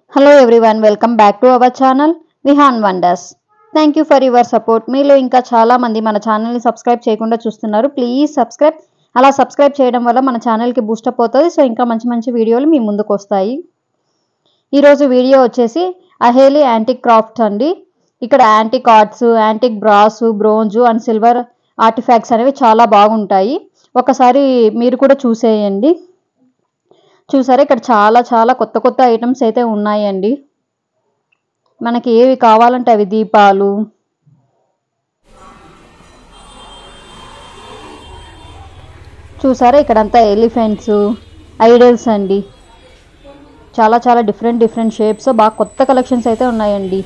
Hello everyone, welcome back to our channel Vihan Wonders. Thank you for your support. మీలో ఇంకా చాలా మంది మన ఛానల్ ని సబ్స్క్రైబ్ చేయకుండా చూస్తున్నారు. Please subscribe. అలా సబ్స్క్రైబ్ చేయడం వల్ల మన ఛానల్ కి బూస్ట్ అప్ అవుతుంది. సో ఇంకా మంచి మంచి వీడియోలు మీ ముందుకు వస్తాయి. ఈ రోజు వీడియో వచ్చేసి అహేలి యాంటిక్ క్రాఫ్ట్స్ అండి. ఇక్కడ antique arts, antique brass, bronze and silver artifacts అనేవి చాలా బాగుంటాయి. ఒకసారి మీరు కూడా చూసేయండి. చూసారా ఇక్కడ చాలా చాలా కొత్త కొత్త ఐటమ్స్ అయితే ఉన్నాయండి. మనకి ఏవి కావాలంటే అవి దీపాలు, చూసారా ఇక్కడంతా ఎలిఫెంట్స్, ఐడల్స్ అండి. చాలా చాలా డిఫరెంట్ షేప్స్, బాగా కొత్త కలెక్షన్స్ అయితే ఉన్నాయండి.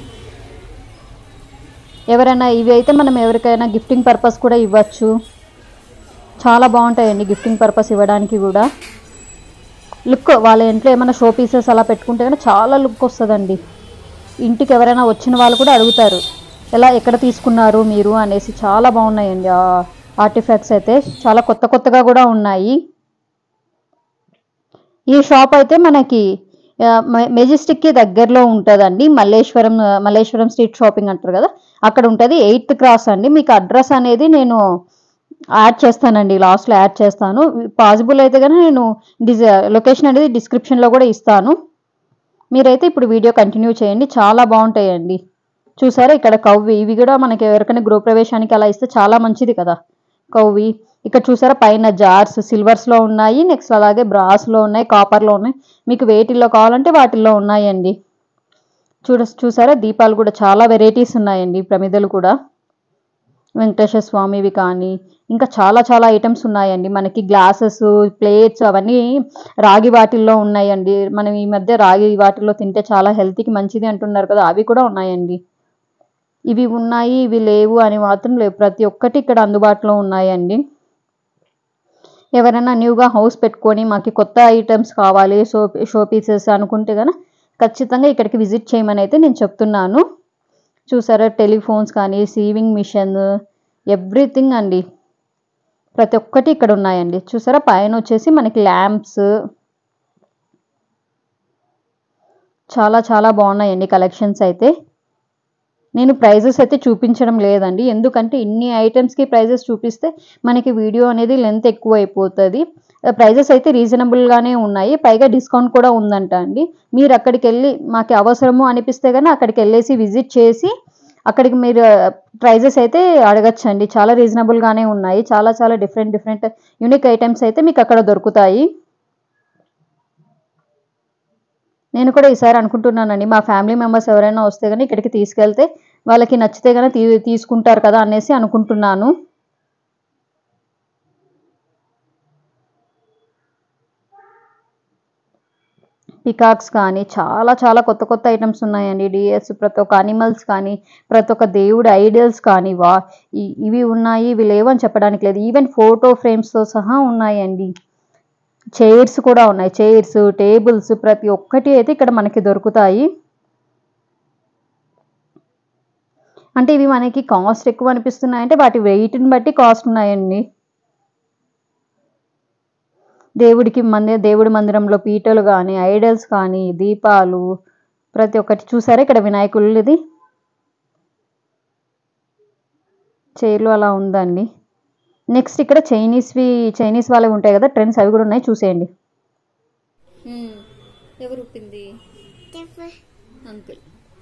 ఎవరైనా ఇవి అయితే మనం ఎవరికైనా గిఫ్టింగ్ పర్పస్ కూడా ఇవ్వచ్చు. చాలా బాగుంటాయండి గిఫ్టింగ్ పర్పస్ ఇవ్వడానికి కూడా. లుక్ వాళ్ళ ఇంట్లో ఏమైనా షో పీసెస్ అలా పెట్టుకుంటే కానీ చాలా లుక్ వస్తుందండి. ఇంటికి ఎవరైనా వచ్చిన వాళ్ళు కూడా అడుగుతారు ఎక్కడ తీసుకున్నారు మీరు అనేసి. చాలా బాగున్నాయండి ఆ ఆర్టిఫాక్ట్స్ అయితే, చాలా కొత్త కొత్తగా కూడా ఉన్నాయి. ఈ షాప్ అయితే మనకి మెజెస్టిక్కి దగ్గరలో ఉంటుందండి. మల్లేశ్వరం స్ట్రీట్ షాపింగ్ అంటారు కదా, అక్కడ ఉంటుంది. 8th క్రాస్ అండి. మీకు అడ్రస్ అనేది నేను యాడ్ చేస్తానండి, లాస్ట్లో యాడ్ చేస్తాను. పాసిబుల్ అయితే కానీ నేను లొకేషన్ అనేది డిస్క్రిప్షన్లో కూడా ఇస్తాను. మీరైతే ఇప్పుడు వీడియో కంటిన్యూ చేయండి, చాలా బాగుంటాయండి. చూసారా ఇక్కడ కవ్వి, ఇవి కూడా మనకి ఎవరికైనా గృహప్రవేశానికి అలా ఇస్తే చాలా మంచిది కదా కవ్వి. ఇక్కడ చూసారా పైన జార్స్ సిల్వర్స్లో ఉన్నాయి, నెక్స్ట్ అలాగే బ్రాస్లో ఉన్నాయి, కాపర్లో ఉన్నాయి. మీకు వేటిల్లో కావాలంటే వాటిల్లో ఉన్నాయండి. చూసారా దీపాలు కూడా చాలా వెరైటీస్ ఉన్నాయండి. ప్రమిదలు కూడా వెంకటేశ్వర స్వామివి కానీ ఇంకా చాలా చాలా ఐటమ్స్ ఉన్నాయండి. మనకి గ్లాసెస్, ప్లేట్స్ అవన్నీ రాగి వాటిల్లో ఉన్నాయండి. మనం ఈ మధ్య రాగి వాటిల్లో తింటే చాలా హెల్త్కి మంచిది అంటున్నారు కదా, అవి కూడా ఉన్నాయండి. ఇవి ఉన్నాయి ఇవి లేవు అని మాత్రం లేవు, ప్రతి ఒక్కటి ఇక్కడ అందుబాటులో ఉన్నాయండి. ఎవరైనా న్యూగా హౌస్ పెట్టుకొని మాకు కొత్త ఐటమ్స్ కావాలి, షో పీసెస్ అనుకుంటే కనుక ఖచ్చితంగా ఇక్కడికి విజిట్ చేయమని అయితే నేను చెప్తున్నాను. చూసారా టెలిఫోన్స్ కానీ, సీవింగ్ మిషన్, ఎవ్రీథింగ్ అండి, ప్రతి ఒక్కటి ఇక్కడ ఉన్నాయండి. చూసారా పైన వచ్చేసి మనకి ల్యాంప్స్, చాలా చాలా బాగున్నాయండి కలెక్షన్స్ అయితే. నేను ప్రైజెస్ అయితే చూపించడం లేదండి, ఎందుకంటే ఇన్ని ఐటమ్స్కి ప్రైజెస్ చూపిస్తే మనకి వీడియో అనేది లెంత్ ఎక్కువ అయిపోతుంది. ప్రైజెస్ అయితే రీజనబుల్గానే ఉన్నాయి, పైగా డిస్కౌంట్ కూడా ఉందంట అండి. మీరు అక్కడికి వెళ్ళి మాకు అవసరము అనిపిస్తే కానీ అక్కడికి వెళ్ళేసి విజిట్ చేసి అక్కడికి మీరు ప్రైజెస్ అయితే అడగచ్చండి. చాలా రీజనబుల్గానే ఉన్నాయి. చాలా చాలా డిఫరెంట్ యూనిక్ ఐటమ్స్ అయితే మీకు అక్కడ దొరుకుతాయి. నేను కూడా ఈసారి అనుకుంటున్నానండి, మా ఫ్యామిలీ మెంబర్స్ ఎవరైనా వస్తే కానీ ఇక్కడికి తీసుకెళ్తే వాళ్ళకి నచ్చితే కానీ తీసుకుంటారు కదా అనేసి అనుకుంటున్నాను. పికాక్స్ కానీ చాలా చాలా కొత్త కొత్త ఐటమ్స్ ఉన్నాయండి. డిఎస్ ప్రతి ఒక్క అనిమల్స్ కానీ, ప్రతి ఒక్క దేవుడి ఐడియల్స్ కానీ, ఇవి ఉన్నాయి ఇవి లేవు అని చెప్పడానికి లేదు. ఈవెన్ ఫోటో ఫ్రేమ్స్తో సహా ఉన్నాయండి. చైర్స్ కూడా ఉన్నాయి, చైర్స్, టేబుల్స్ ప్రతి ఒక్కటి అయితే ఇక్కడ మనకి దొరుకుతాయి. అంటే ఇవి మనకి కాస్ట్ ఎక్కువ అనిపిస్తున్నాయంటే వాటి వెయిట్ని బట్టి కాస్ట్ ఉన్నాయండి. దేవుడి మందిరంలో పీటలు కానీ, ఐడల్స్ కానీ, దీపాలు ప్రతి ఒక్కటి. చూసారా ఇక్కడ వినాయకుడిది చైర్లు అలా ఉందండి. నెక్స్ట్ ఇక్కడ చైనీస్ వాళ్ళవి ఉంటాయి కదా ట్రెండ్స్, అవి కూడా ఉన్నాయి, చూసేయండి. ఎవరు ఉప్పింది అంకుల్.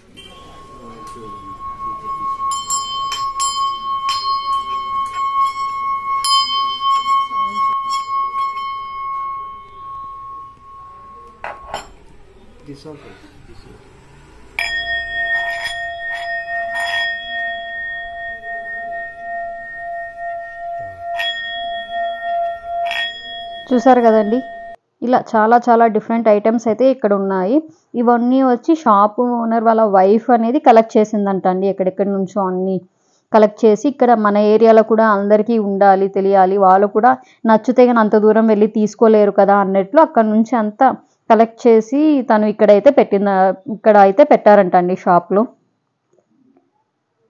చూసారు కదండి, ఇలా చాలా చాలా డిఫరెంట్ ఐటమ్స్ అయితే ఇక్కడ ఉన్నాయి. ఇవన్నీ వచ్చి షాప్ ఓనర్ వాళ్ళ వైఫ్ అనేది కలెక్ట్ చేసిందంట అండి. ఎక్కడెక్కడి నుంచో అన్నీ కలెక్ట్ చేసి ఇక్కడ మన ఏరియాలో కూడా అందరికీ ఉండాలి, తెలియాలి, వాళ్ళు కూడా నచ్చితే కానీ అంత దూరం వెళ్ళి తీసుకోలేరు కదా అన్నట్లు అక్కడ నుంచి అంతా కలెక్ట్ చేసి తను ఇక్కడ అయితే పెట్టారంట అండి షాప్లో.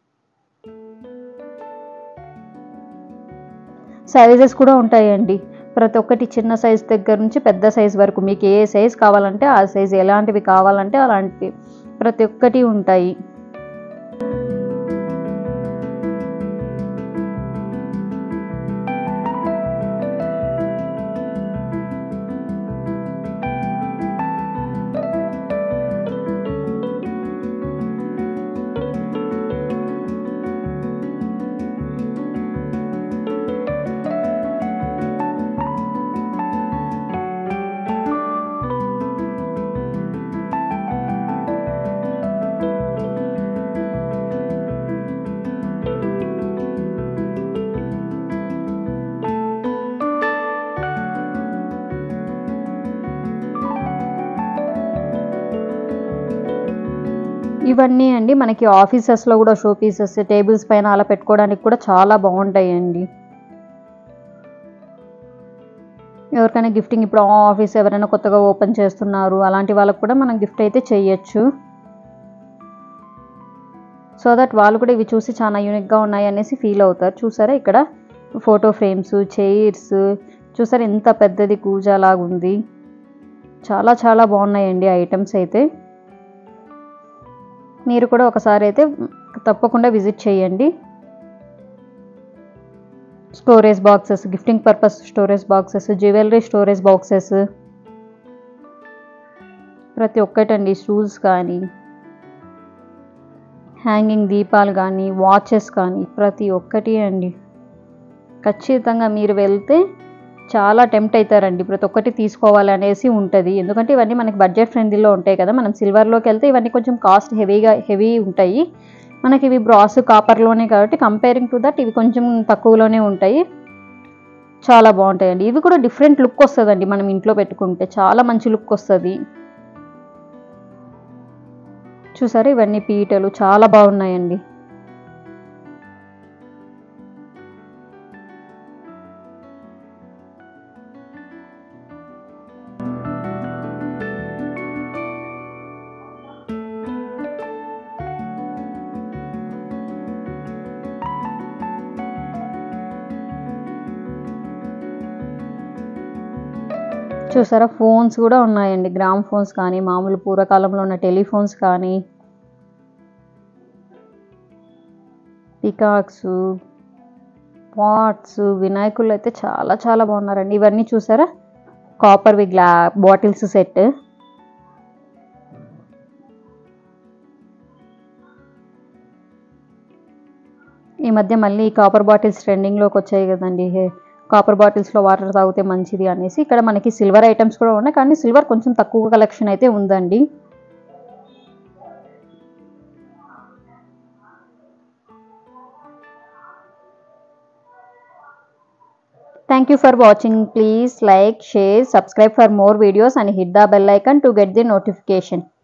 సైజెస్ కూడా ఉంటాయండి. ప్రతి ఒక్కటి చిన్న సైజ్ దగ్గర నుంచి పెద్ద సైజ్ వరకు మీకు ఏ సైజ్ కావాలంటే ఆ సైజ్, ఎలాంటివి కావాలంటే అలాంటివి ప్రతి ఒక్కటి ఉంటాయి. ఇవన్నీ అండి మనకి ఆఫీసెస్లో కూడా షో పీసెస్, టేబుల్స్ పైన అలా పెట్టుకోవడానికి కూడా చాలా బాగుంటాయండి. ఎవరికైనా గిఫ్టింగ్, ఇప్పుడు ఆఫీస్ ఎవరైనా కొత్తగా ఓపెన్ చేస్తున్నారు అలాంటి వాళ్ళకు కూడా మనం గిఫ్ట్ అయితే చేయొచ్చు. సో దట్ వాళ్ళు కూడా ఇవి చూసి చాలా యూనిక్గా ఉన్నాయి అనేసి ఫీల్ అవుతారు. చూసారా ఇక్కడ ఫోటో ఫ్రేమ్స్, చైర్స్, చూసారా ఎంత పెద్దది కూజాలాగా ఉంది. చాలా చాలా బాగున్నాయండి ఐటమ్స్ అయితే. మీరు కూడా ఒకసారి అయితే తప్పకుండా విజిట్ చేయండి. Storage boxes, gifting purpose storage boxes, jewellery storage boxes, ప్రతి ఒక్కటండి. షూస్ కానీ, హ్యాంగింగ్ దీపాలు కానీ, వాచెస్ కానీ ప్రతి ఒక్కటి అండి. ఖచ్చితంగా మీరు వెళ్తే చాలా టెంప్ట్ అవుతారండి, ప్రతి ఒక్కటి తీసుకోవాలి అనేసి ఉంటుంది. ఎందుకంటే ఇవన్నీ మనకి బడ్జెట్ ఫ్రెండ్లీలో ఉంటాయి కదా. మనం సిల్వర్లోకి వెళ్తే ఇవన్నీ కొంచెం కాస్ట్ హెవీ ఉంటాయి. మనకి ఇవి బ్రాస్, కాపర్లోనే కాబట్టి కంపేరింగ్ టు దట్ ఇవి కొంచెం తక్కువలోనే ఉంటాయి. చాలా బాగుంటాయండి. ఇవి కూడా డిఫరెంట్ లుక్ వస్తుందండి మనం ఇంట్లో పెట్టుకుంటే, చాలా మంచి లుక్ వస్తుంది. చూసారా ఇవన్నీ పీటలు చాలా బాగున్నాయండి. చూసారా ఫోన్స్ కూడా ఉన్నాయండి. గ్రామ్ ఫోన్స్ కానీ, మామూలు పూర్వకాలంలో ఉన్న టెలిఫోన్స్ కానీ, పికాక్స్, పాట్స్, వినాయకులు అయితే చాలా చాలా బాగున్నారండి. ఇవన్నీ చూసారా కాపర్వి బాటిల్స్ సెట్. ఈ మధ్య మళ్ళీ కాపర్ బాటిల్స్ ట్రెండింగ్లోకి వచ్చాయి కదండి. కాపర్ బాటిల్స్లో వాటర్ తాగితే మంచిది అనేసి. ఇక్కడ మనకి సిల్వర్ ఐటమ్స్ కూడా ఉన్నాయి, కానీ సిల్వర్ కొంచెం తక్కువ కలెక్షన్ అయితే ఉందండి. Thank you for watching. Please like, share, subscribe for more videos and hit the bell icon to get the notification.